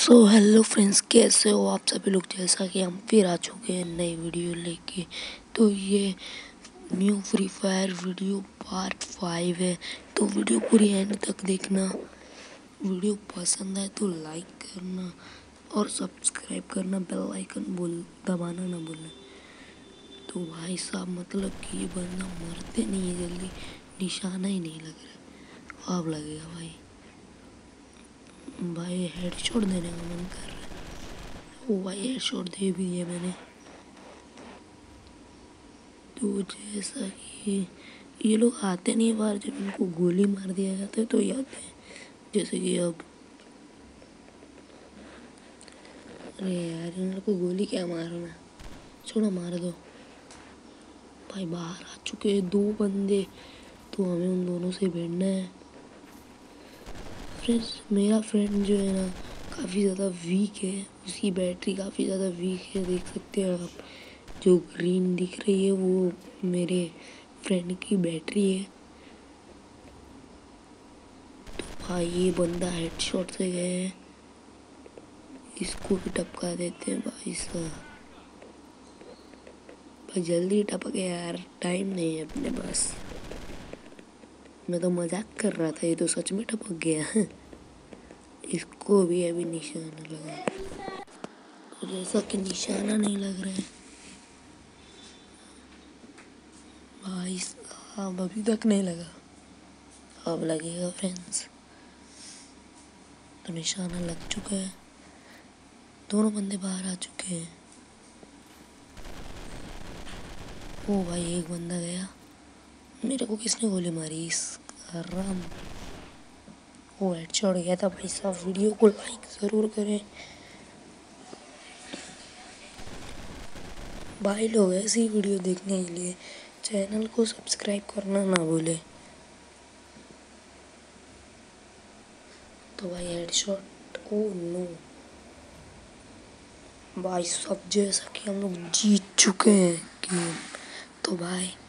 So hello friends, कैसे हो आप सभी लोग। जैसा कि हम फिर आ चुके हैं नई वीडियो लेके। तो ये new Free Fire video part 5 है। तो वीडियो पूरी एंड तक देखना। वीडियो पसंद आए तो लाइक करना और सब्सक्राइब करना, बेल आइकन दबाना ना भूलना। तो भाई साहब, मतलब कि ये बंदा मरते नहीं है जल्दी, निशाना ही नहीं लग रहा। अब लगेगा भाई हेडशॉट देने का मन कर रहा है। ओ भाई, हेडशॉट दे भी दिया मैंने। तो जैसा कि ये लोग आते नहीं बाहर, जब इनको गोली मार दिया जाता है तो ये आते हैं। जैसे कि अब, अरे यार, इन लोग को गोली क्या मारना, छोड़ो, मार दो। भाई बाहर आ चुके हैं 2 बंदे, तो हमें उन दोनों से भिड़ना है। फ्रेंड्स, मेरा फ्रेंड जो है ना, काफ़ी ज़्यादा वीक है। उसकी बैटरी काफ़ी ज़्यादा वीक है, देख सकते हैं आप। जो ग्रीन दिख रही है वो मेरे फ्रेंड की बैटरी है। तो भाई ये बंदा हेडशॉट से गए हैं, इसको भी टपका देते हैं भाई साहब। भाई जल्दी टपके यार, टाइम नहीं है अपने पास। मैं तो मजाक कर रहा था, ये तो सच में टपक गया। इसको भी अभी निशाना लगा। तो जैसा कि निशाना नहीं लग रहा है भाई साहब, अभी तक नहीं लगा, अब लगेगा फ्रेंड्स। तो निशाना लग चुका है, दोनों बंदे बाहर आ चुके हैं। ओ भाई, एक बंदा गया। मेरे को किसने गोली मारी, इस राम। वो हेडशॉट गया था भाई साहब। वीडियो को लाइक ज़रूर करें भाई लोग, ऐसी वीडियो देखने के लिए चैनल को सब्सक्राइब करना ना भूले। तो भाई हेडशॉट, ओ नो भाई साहब, जैसा कि हम लोग जीत चुके हैं गेम। तो भाई